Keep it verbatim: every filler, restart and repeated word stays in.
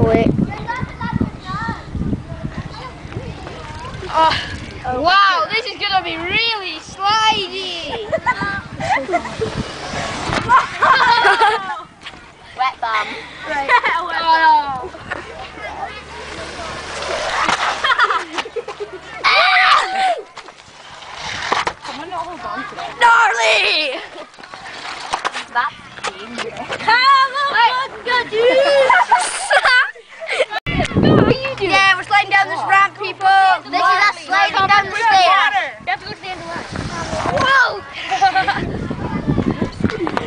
quick. Oh, wow, this is gonna be really slidey. Wet bum. Right. Oh. Someone not hold on to it. Gnarly! That's dangerous. Come on, dude. What are you doing? Yeah, we're sliding down this ramp, people. This is us sliding down the stairs. You have to go stand in line. Whoa!